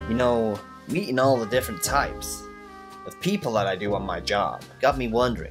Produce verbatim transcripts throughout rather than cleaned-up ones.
You know, meeting all the different types of people that I do on my job got me wondering,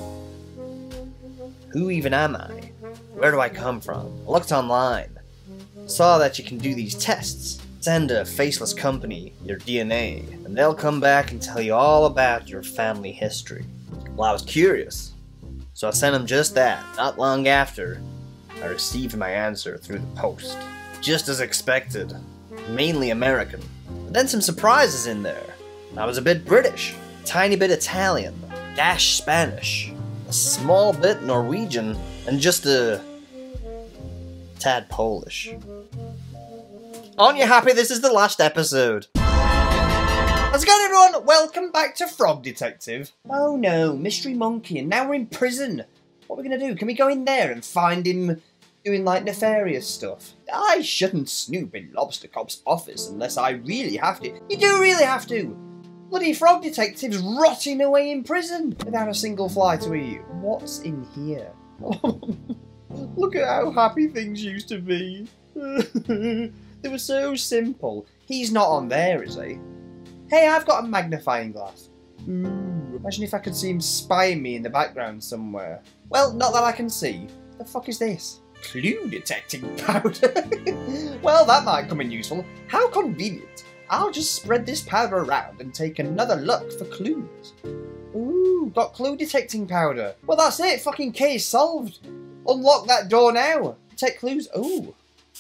who even am I? Where do I come from? I looked online, saw that you can do these tests. Send a faceless company your D N A, and they'll come back and tell you all about your family history. Well, I was curious, so I sent them just that. Not long after, I received my answer through the post. Just as expected, mainly American. But then some surprises in there. I was a bit British, a tiny bit Italian, dash Spanish, a small bit Norwegian, and just a tad Polish. Aren't you happy this is the last episode? How's it going, everyone? Welcome back to Frog Detective. Oh no, Mystery Monkey, and now we're in prison. What are we going to do? Can we go in there and find him doing, like, nefarious stuff? I shouldn't snoop in Lobster Cop's office unless I really have to. You do really have to! Bloody Frog Detective's rotting away in prison without a single fly to eat. What's in here? Look at how happy things used to be. They were so simple. He's not on there, is he? Hey, I've got a magnifying glass. Ooh, imagine if I could see him spying me in the background somewhere. Well, not that I can see. The fuck is this? Clue detecting powder. Well, that might come in useful. How convenient. I'll just spread this powder around and take another look for clues. Ooh, got clue detecting powder. Well, that's it. Fucking case solved. Unlock that door now. Take clues. Ooh.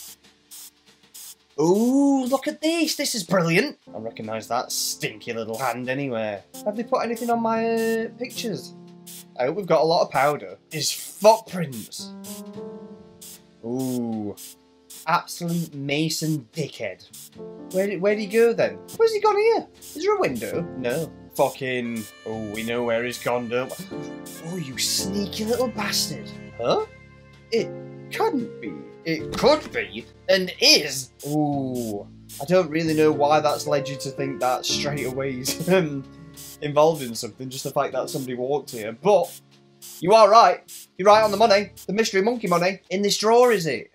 Ooh, look at this. This is brilliant. I recognise that stinky little hand anywhere. Have they put anything on my uh, pictures? I hope we've got a lot of powder. His footprints. Ooh. Absolute Mason dickhead. Where did, where'd he go then? Where's he gone here? Is there a window? No. Fucking... Oh, we know where he's gone, don't we? Oh, you sneaky little bastard. Huh? It couldn't be. It could be, and is. Ooh, I don't really know why that's led you to think that straight away he's um, involved in something, just the fact that somebody walked here. But you are right. You're right on the money. The Mystery Monkey money. In this drawer, is it?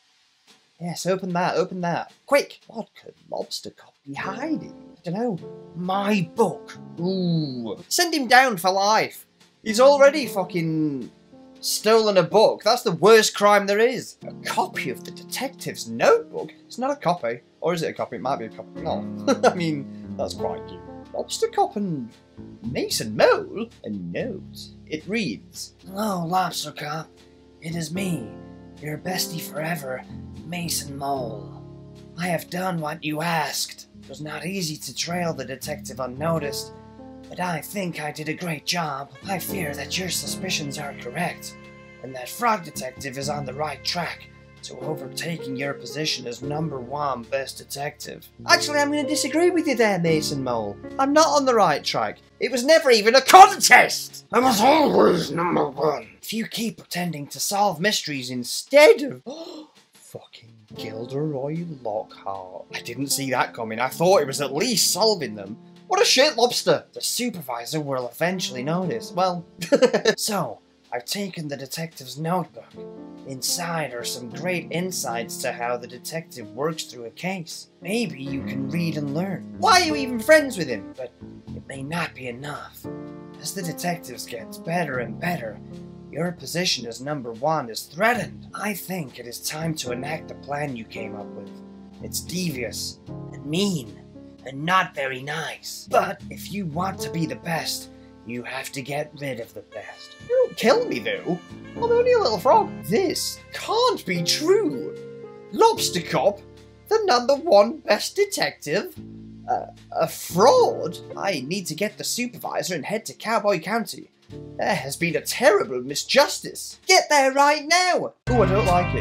Yes, open that, open that. Quick! What could Lobster Cop be hiding? I don't know. My book. Ooh. Send him down for life. He's already fucking... stolen a book. That's the worst crime there is. A copy of the detective's notebook? It's not a copy. Or is it a copy? It might be a copy. No. I mean, that's quite cute. Lobster Cop and Mason Mole? A note. It reads, "Hello, Lobster Cop. It is me, your bestie forever, Mason Mole. I have done what you asked. It was not easy to trail the detective unnoticed, but I think I did a great job. I fear that your suspicions are correct, and that Frog Detective is on the right track to overtaking your position as number one best detective." Actually, I'm going to disagree with you there, Mason Mole. I'm not on the right track. It was never even a contest! I was always number one. If you keep pretending to solve mysteries instead of... Fucking Gilderoy Lockhart. I didn't see that coming. I thought it was at least solving them. What a shit lobster! The supervisor will eventually notice. Well, so, I've taken the detective's notebook. Inside are some great insights to how the detective works through a case. Maybe you can read and learn. Why are you even friends with him? But it may not be enough. As the detective gets better and better, your position as number one is threatened. I think it is time to enact the plan you came up with. It's devious and mean, and not very nice. But if you want to be the best, you have to get rid of the best. You don't kill me, though. I'm only a little frog. This can't be true. Lobster Cop, the number one best detective? Uh, a fraud? I need to get the supervisor and head to Cowboy County. There has been a terrible misjustice. Get there right now. Oh, I don't like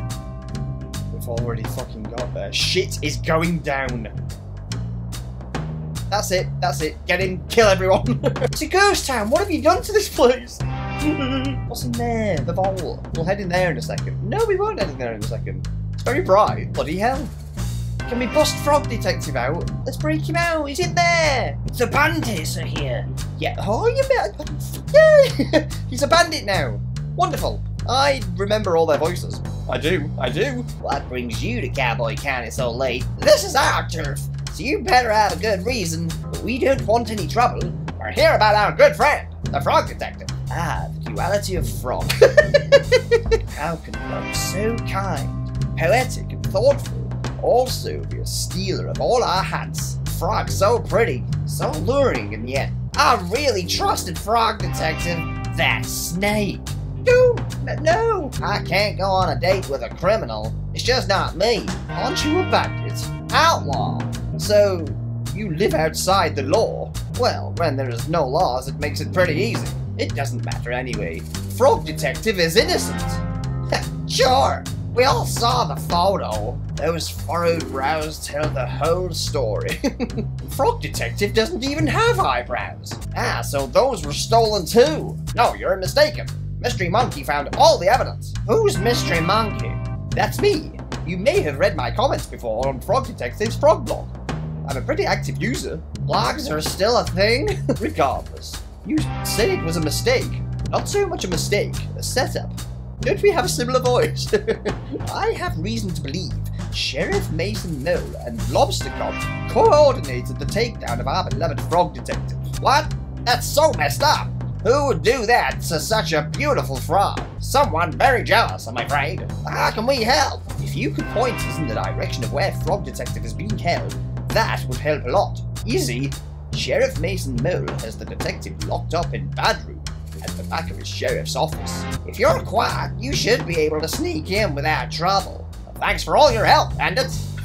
it. We've already fucking got there. Shit is going down. That's it, that's it. Get in, kill everyone. It's a ghost town. What have you done to this place? What's in there? The vault. We'll head in there in a second. No, we won't head in there in a second. It's very bright. Bloody hell. Can we bust Frog Detective out? Let's break him out. He's in there. The bandits are here. Yeah. Oh, you bet. Yeah. He's a bandit now. Wonderful. I remember all their voices. I do. I do. What brings you to Cowboy County so late? This is our turf. So you better have a good reason, but we don't want any trouble. We're here about our good friend, the Frog Detective. Ah, the duality of Frog. How can one be so kind, poetic and thoughtful, also be a stealer of all our hats? Frog so pretty, so alluring, and yet I really trusted Frog Detective. That snake. No, no, I can't go on a date with a criminal. It's just not me. Aren't you a bandit? Outlaw. So, you live outside the law? Well, when there is no laws, it makes it pretty easy. It doesn't matter anyway. Frog Detective is innocent. Sure, we all saw the photo. Those furrowed brows tell the whole story. Frog Detective doesn't even have eyebrows. Ah, so those were stolen too. No, you're mistaken. Mystery Monkey found all the evidence. Who's Mystery Monkey? That's me. You may have read my comments before on Frog Detective's Frog blog. I'm a pretty active user. Blogs are still a thing. Regardless, you said it was a mistake. Not so much a mistake, a setup. Don't we have a similar voice? I have reason to believe Sheriff Mason Mole and Lobster Cop coordinated the takedown of our beloved Frog Detective. What? That's so messed up. Who would do that to such a beautiful frog? Someone very jealous, I'm afraid. How can we help? If you could point us in the direction of where Frog Detective is being held, that would help a lot. Easy. Sheriff Mason Mole has the detective locked up in Badroom at the back of his sheriff's office. If you're quiet, you should be able to sneak in without trouble. Thanks for all your help, bandits.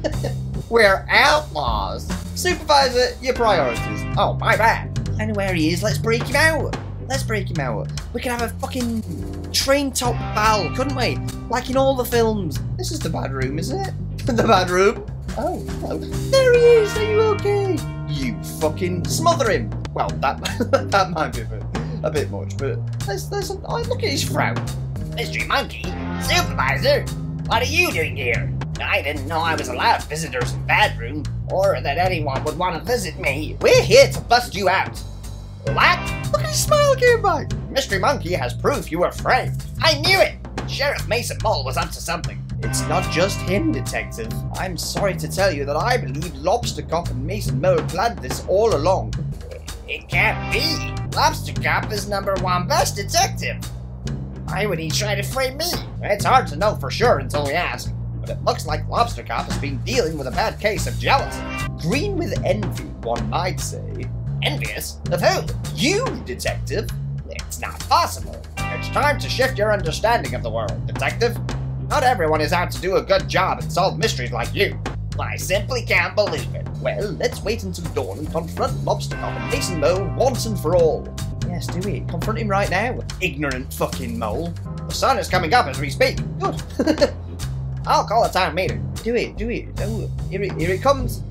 We're outlaws. Supervisor, your priorities. Oh, my bad. I know where he is. Let's break him out. Let's break him out. We could have a fucking train top battle, couldn't we? Like in all the films. This is the bad room, isn't it? The bad room. Oh, no. There he is. Are you okay? You fucking smother him. Well, that that might be a bit, a bit much, but there's, there's a, oh, look at his frown. Mystery Monkey? Supervisor? What are you doing here? I didn't know I was allowed visitors in Badroom, or that anyone would want to visit me. We're here to bust you out. What? Look at his smile came back. Mystery Monkey has proof you were framed. I knew it. Sheriff Mason Mole was up to something. It's not just him, Detective. I'm sorry to tell you that I believe Lobster Cop and Mason Mole planned this all along. It can't be. Lobster Cop is number one best detective. Why would he try to frame me? It's hard to know for sure until we ask. But it looks like Lobster Cop has been dealing with a bad case of jealousy. Green with envy, one might say. Envious? Of who? You, Detective? It's not possible. It's time to shift your understanding of the world, Detective. Not everyone is out to do a good job and solve mysteries like you. I simply can't believe it. Well, let's wait until dawn and confront Lobster Cop and Mason Mole once and for all. Yes, do it. Confront him right now. Ignorant fucking mole. The sun is coming up as we speak. Good. I'll call a town meeting. Do it, do it. Oh, here it, here it comes.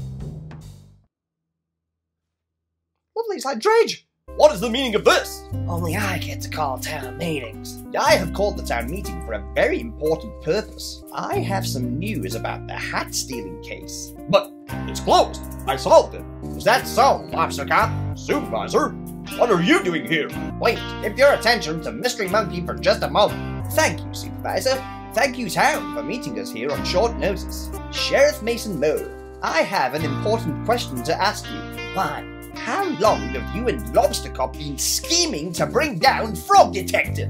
Lovely, it's like Dredge. What is the meaning of this? Only I get to call town meetings. I have called the town meeting for a very important purpose. I have some news about the hat stealing case. But it's closed. I solved it. Is that so, Lobster Cop? Supervisor? What are you doing here? Wait, give your attention to Mystery Monkey for just a moment. Thank you, Supervisor. Thank you, town, for meeting us here on short notice. Sheriff Mason Mole, I have an important question to ask you. Why? How long have you and Lobster Cop been scheming to bring down Frog Detective?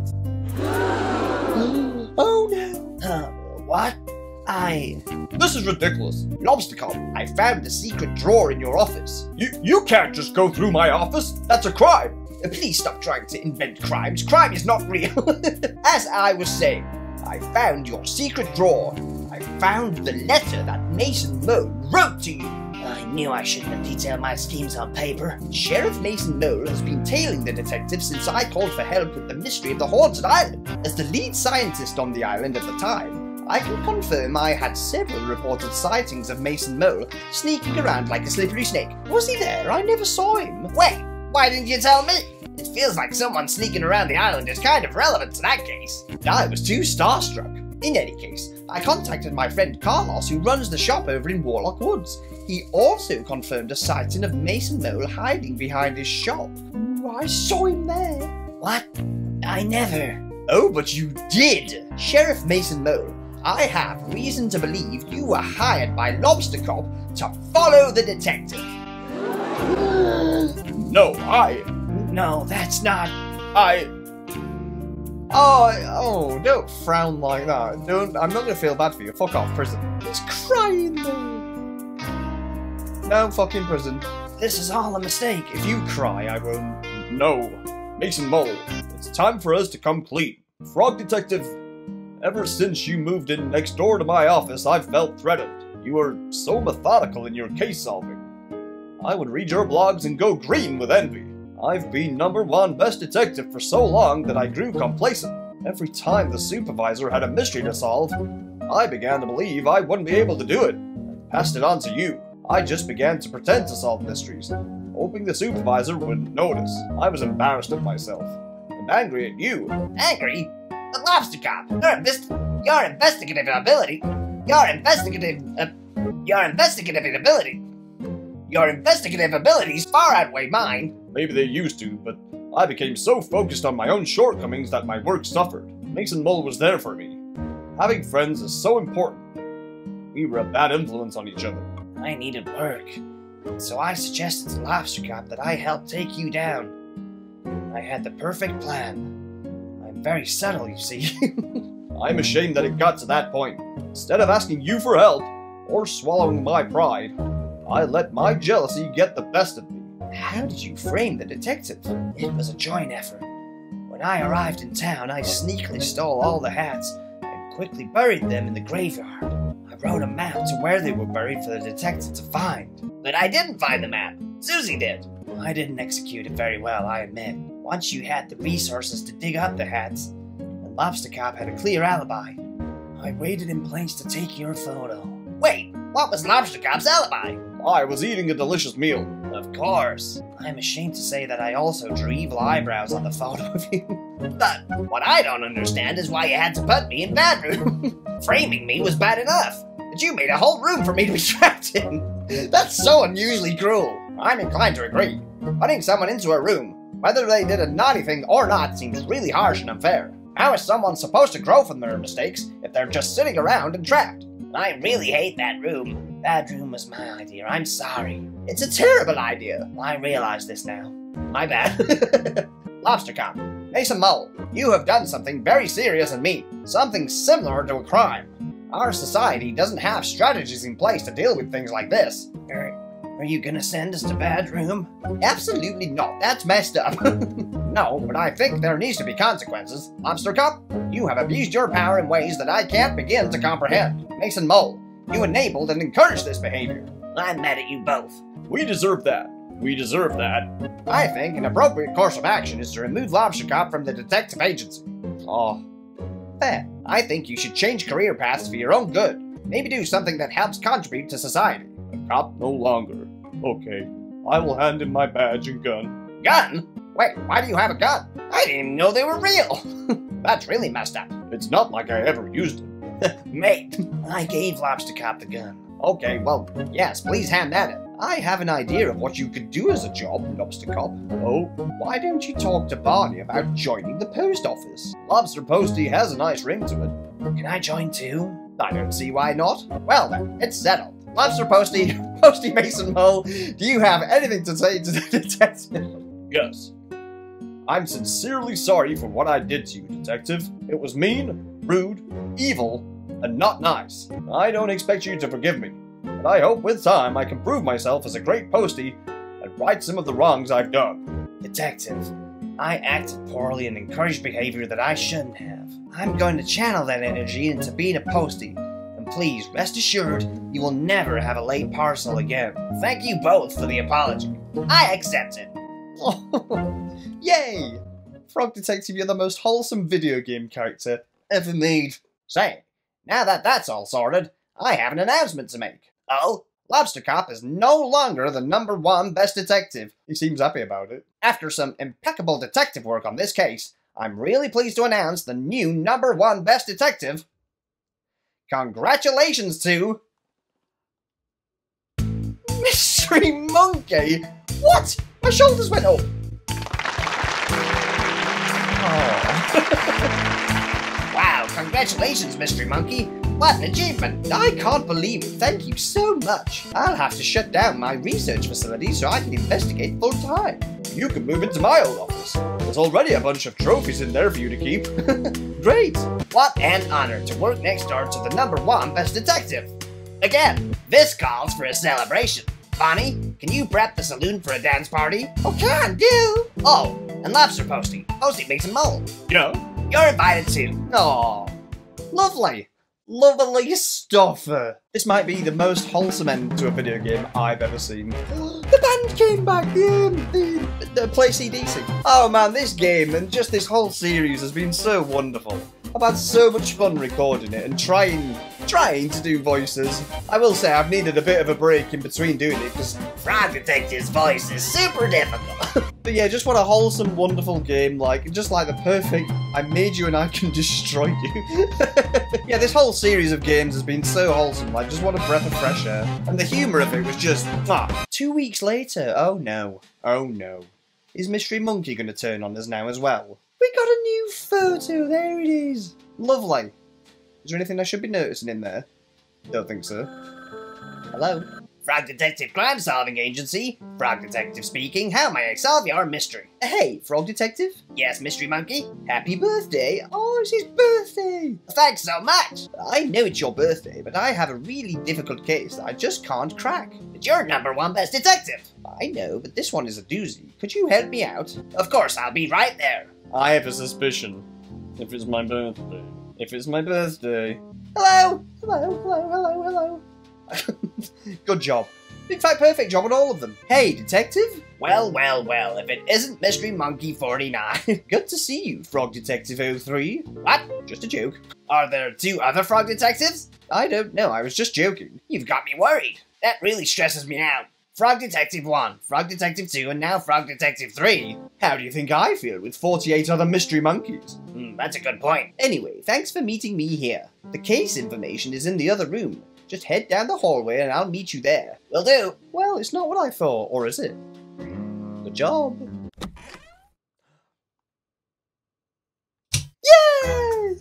Oh no. Uh, what? I... This is ridiculous. Lobster Cop, I found a secret drawer in your office. You, you can't just go through my office. That's a crime. Uh, please stop trying to invent crimes. Crime is not real. As I was saying, I found your secret drawer. I found the letter that Mason Mole wrote to you. I knew I shouldn't have detailed my schemes on paper. Sheriff Mason Mole has been tailing the detective since I called for help with the mystery of the Haunted Island. As the lead scientist on the island at the time, I can confirm I had several reported sightings of Mason Mole sneaking around like a slippery snake. Was he there? I never saw him. Wait, why didn't you tell me? It feels like someone sneaking around the island is kind of relevant to that case. I was too starstruck. In any case, I contacted my friend Carlos, who runs the shop over in Warlock Woods. He also confirmed a sighting of Mason Mole hiding behind his shop. Ooh, I saw him there. What? I never. Oh, but you did. Sheriff Mason Mole, I have reason to believe you were hired by Lobster Cop to follow the detective. No, I... No, that's not... I... Oh, oh, don't frown like that. Don't, I'm not going to feel bad for you. Fuck off, prison. He's crying there. No fucking prison. This is all a mistake. If you cry, I will... No. Mason Mole, it's time for us to come clean. Frog Detective, ever since you moved in next door to my office, I've felt threatened. You are so methodical in your case solving. I would read your blogs and go green with envy. I've been number one best detective for so long that I grew complacent. Every time the supervisor had a mystery to solve, I began to believe I wouldn't be able to do it. I passed it on to you. I just began to pretend to solve mysteries, hoping the supervisor wouldn't notice. I was embarrassed of myself, and angry at you. Angry? The Lobster Cop! Your, invest your investigative ability... Your investigative... Uh, your investigative ability... Your investigative abilities far outweigh mine. Maybe they used to, but I became so focused on my own shortcomings that my work suffered. Mason Mole was there for me. Having friends is so important. We were a bad influence on each other. I needed work, so I suggested to Lobster Cop that I help take you down. I had the perfect plan. I'm very subtle, you see. I'm ashamed that it got to that point. Instead of asking you for help, or swallowing my pride, I let my jealousy get the best of me. How did you frame the detective? It was a joint effort. When I arrived in town, I sneakily stole all the hats and quickly buried them in the graveyard. I wrote a map to where they were buried for the detective to find. But I didn't find the map. Susie did. I didn't execute it very well, I admit. Once you had the resources to dig up the hats, and Lobster Cop had a clear alibi, I waited in place to take your photo. Wait, what was Lobster Cop's alibi? I was eating a delicious meal. Of course. I'm ashamed to say that I also drew evil eyebrows on the photo of you. But what I don't understand is why you had to put me in bad room. Framing me was bad enough, but you made a whole room for me to be trapped in. That's so unusually cruel. I'm inclined to agree. Putting someone into a room, whether they did a naughty thing or not, seems really harsh and unfair. How is someone supposed to grow from their mistakes if they're just sitting around and trapped? I really hate that room. That room was my idea. I'm sorry. It's a terrible idea. I realize this now. My bad. Lobster Cop, Mason Mole, you have done something very serious and mean. Something similar to a crime. Our society doesn't have strategies in place to deal with things like this. Are, are you gonna send us to bad room? Absolutely not. That's messed up. No, but I think there needs to be consequences. Lobster Cop, you have abused your power in ways that I can't begin to comprehend. Mason Mole, you enabled and encouraged this behavior. I'm mad at you both. We deserve that. We deserve that. I think an appropriate course of action is to remove Lobster Cop from the detective agency. Oh, fair. I think you should change career paths for your own good. Maybe do something that helps contribute to society. A cop no longer. Okay, I will hand in my badge and gun. Gun? Wait, why do you have a gun? I didn't even know they were real. That's really messed up. It's not like I ever used it. Mate, I gave Lobster Cop the gun. Okay, well, yes, please hand that in. I have an idea of what you could do as a job, Lobster Cop. Oh? Why don't you talk to Barney about joining the post office? Lobster Posty has a nice ring to it. Can I join too? I don't see why not. Well then, it's settled. Lobster Posty, Posty Mason Mole, do you have anything to say to the detective? Yes. I'm sincerely sorry for what I did to you, Detective. It was mean, rude, evil, and not nice. I don't expect you to forgive me, but I hope with time I can prove myself as a great postie and right some of the wrongs I've done. Detective, I acted poorly and encouraged behavior that I shouldn't have. I'm going to channel that energy into being a postie, and please rest assured you will never have a late parcel again. Thank you both for the apology. I accept it. Yay! Frog Detective, you're the most wholesome video game character ever made. Say, now that that's all sorted, I have an announcement to make. Oh? Lobster Cop is no longer the number one best detective. He seems happy about it. After some impeccable detective work on this case, I'm really pleased to announce the new number one best detective. Congratulations to... Mystery Monkey! What? My shoulders went up! Oh. Wow, congratulations, Mystery Monkey. What an achievement! I can't believe it. Thank you so much. I'll have to shut down my research facility so I can investigate full time. You can move into my old office. There's already a bunch of trophies in there for you to keep. Great. What an honor to work next door to the number one best detective. Again, this calls for a celebration. Bonnie, can you prep the saloon for a dance party? Oh, can do. Oh, and Lobster Posty. Posty makes a mole. Yeah. You're invited too. Oh, lovely. Lovely stuff. Uh, this might be the most wholesome end to a video game I've ever seen. The band came back, the, um, the, the play C D C. Oh man, this game and just this whole series has been so wonderful. I've had so much fun recording it and trying, trying to do voices. I will say I've needed a bit of a break in between doing it because Frog Detective's voice is super difficult. But yeah, just what a wholesome, wonderful game, like, just like the perfect, I made you and I can destroy you. Yeah, this whole series of games has been so wholesome, like, just what a breath of fresh air. And the humour of it was just, ah. Two weeks later, oh no, oh no. Is Mystery Monkey going to turn on us now as well? We got a new photo, there it is. Lovely. Is there anything I should be noticing in there? Don't think so. Hello? Frog Detective Crime Solving Agency. Frog Detective speaking. How may I solve your mystery? Hey, Frog Detective? Yes, Mystery Monkey? Happy birthday! Oh, it's his birthday! Thanks so much! I know it's your birthday, but I have a really difficult case that I just can't crack. But you're number one best detective. I know, but this one is a doozy. Could you help me out? Of course, I'll be right there. I have a suspicion. If it's my birthday. If it's my birthday. Hello! Hello, hello, hello, hello. Good job. In fact, perfect job on all of them. Hey, detective? Well, well, well, if it isn't Mystery Monkey forty-nine. Good to see you, Frog Detective oh three. What? Just a joke. Are there two other Frog Detectives? I don't know, I was just joking. You've got me worried. That really stresses me out. Frog Detective one, Frog Detective two, and now Frog Detective three. How do you think I feel with forty-eight other mystery monkeys? Hmm, that's a good point. Anyway, thanks for meeting me here. The case information is in the other room. Just head down the hallway and I'll meet you there. Will do. Well, it's not what I thought, or is it? Good job. Yay!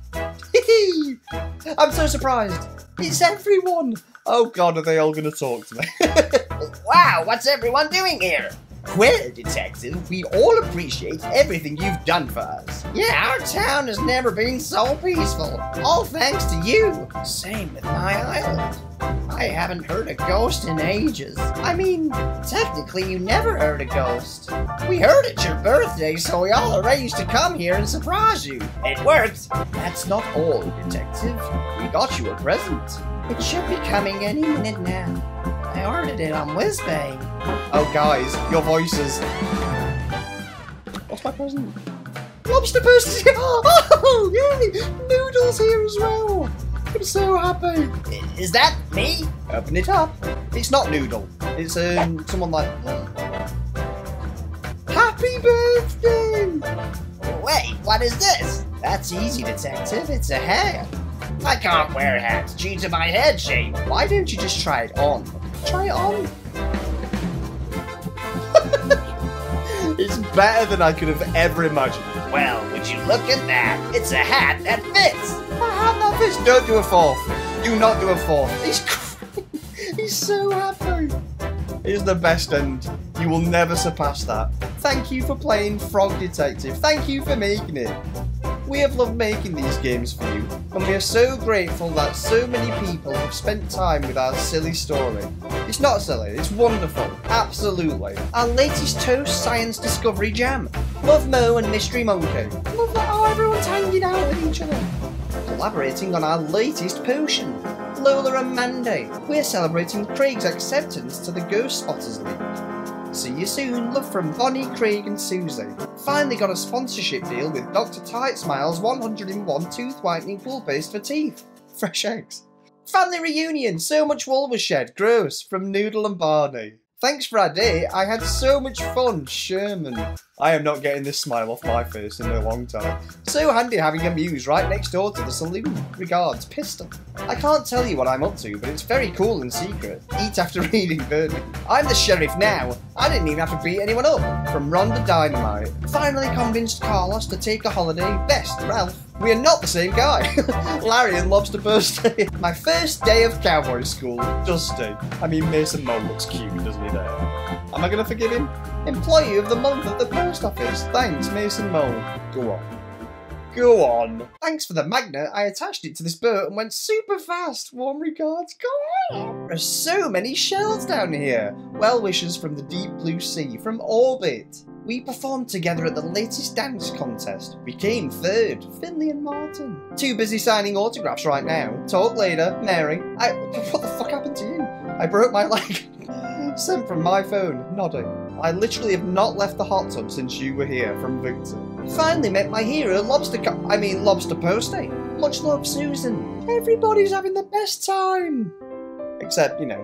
I'm so surprised. It's everyone. Oh god, are they all going to talk to me? Wow, what's everyone doing here? Well, Detective, we all appreciate everything you've done for us. Yeah, our town has never been so peaceful. All thanks to you. Same with my island. I haven't heard a ghost in ages. I mean, technically you never heard a ghost. We heard it's your birthday, so we all arranged to come here and surprise you. It worked. That's not all, Detective. We got you a present. It should be coming any minute now. I ordered it on WizBay. Oh, guys, your voices. What's my present? Lobster Posty! Oh, yay! Noodles here as well! I'm so happy! Is that me? Open it up. It's not Noodle. It's um someone like... Happy birthday! Wait, what is this? That's easy, Detective. It's a hat. I can't wear hats due to my head shape. Why don't you just try it on? Try it on. It's better than I could have ever imagined. Well, would you look at that? It's a hat that fits. A hat that fits. Don't do a fourth. Do not do a fourth. He's He's so happy. It's the best end. You will never surpass that. Thank you for playing Frog Detective. Thank you for making it. We have loved making these games for you, and we are so grateful that so many people have spent time with our silly story. It's not silly, it's wonderful, absolutely. Our latest Toast Science Discovery Jam. Love Mo and Mystery Monkey. Love that how everyone's hanging out with each other. Collaborating on our latest potion, Lola and Mandy. We're celebrating Craig's acceptance to the Ghost Spotters League. See you soon, love from Bonnie, Craig and Susie. Finally got a sponsorship deal with Doctor Tight Smiles one hundred in one Tooth Whitening Pool Paste for Teeth. Fresh eggs. Family reunion, so much wool was shed, gross, from Noodle and Barney. Thanks for our day, I had so much fun, Sherman. I am not getting this smile off my face in a long time. So handy having a muse right next door to the saloon. Regards, Pistol. I can't tell you what I'm up to, but it's very cool and secret. Eat after reading Birdie. I'm the sheriff now. I didn't even have to beat anyone up. From Rhonda Dynamite. Finally convinced Carlos to take a holiday. Best, Ralph. We are not the same guy. Larry and Lobster Birthday. My first day of cowboy school. Dusty. I mean, Mason Mole looks cute, doesn't he there? Am I going to forgive him? Employee of the month at the post office. Thanks, Mason Mole. Go on. Go on. Thanks for the magnet. I attached it to this boat and went super fast. Warm regards. Go on. There's so many shells down here. Well wishes from the deep blue sea, from orbit. We performed together at the latest dance contest. We came third. Finley and Martin. Too busy signing autographs right now. Talk later. Mary. I. What the fuck happened to you? I broke my leg. Sent from my phone. Nodding. I literally have not left the hot tub since you were here. From Victor. Finally met my hero, Lobster Co- I mean, Lobster Posty. Much love, Susan. Everybody's having the best time. Except, you know.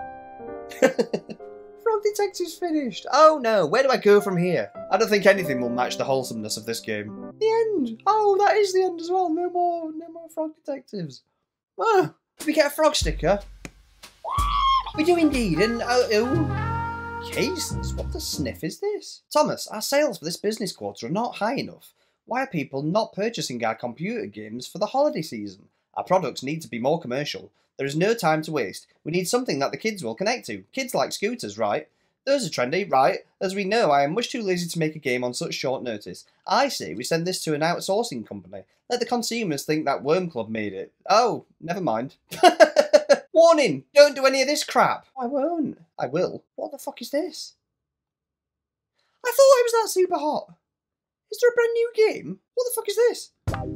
Frog Detective's finished. Oh no, where do I go from here? I don't think anything will match the wholesomeness of this game. The end. Oh, that is the end as well. No more, no more Frog Detectives. Oh, did we get a frog sticker? We do indeed, and oh, oh. Cases? What the sniff is this? Thomas, our sales for this business quarter are not high enough. Why are people not purchasing our computer games for the holiday season? Our products need to be more commercial. There is no time to waste. We need something that the kids will connect to. Kids like scooters, right? Those are trendy, right? As we know, I am much too lazy to make a game on such short notice. I say we send this to an outsourcing company. Let the consumers think that Worm Club made it. Oh, never mind. Warning! Don't do any of this crap! I won't. I will. What the fuck is this? I thought it was that super hot. Is there a brand new game? What the fuck is this?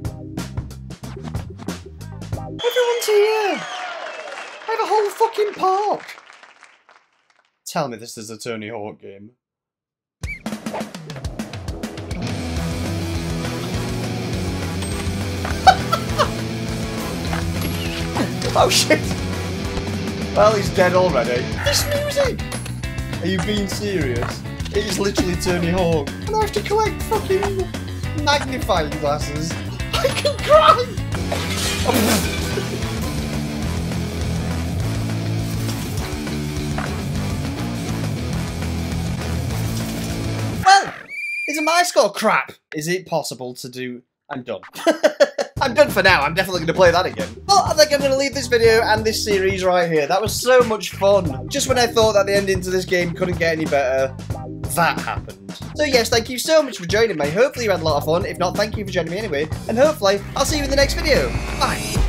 Everyone's here! I have a whole fucking park! Tell me this is a Tony Hawk game. Oh shit! Well, he's dead already. This music! Are you being serious? It is literally Tony Hawk. And I have to collect fucking magnifying glasses. I can cry! Well, isn't my score crap? Is it possible to do... I'm done. I'm done for now. I'm definitely going to play that again. Well, I think I'm going to leave this video and this series right here. That was so much fun. Just when I thought that the ending to this game couldn't get any better, that happened. So yes, thank you so much for joining me. Hopefully you had a lot of fun. If not, thank you for joining me anyway. And hopefully, I'll see you in the next video. Bye.